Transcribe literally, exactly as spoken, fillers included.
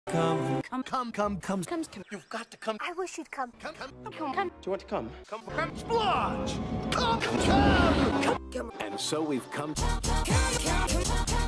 Come, come, come, come, come, come, come. You've got to come. I wish you'd come. Come, come, Come, come. Do you want to come? Come, come, Splodge! Come, come, come. And so we've come.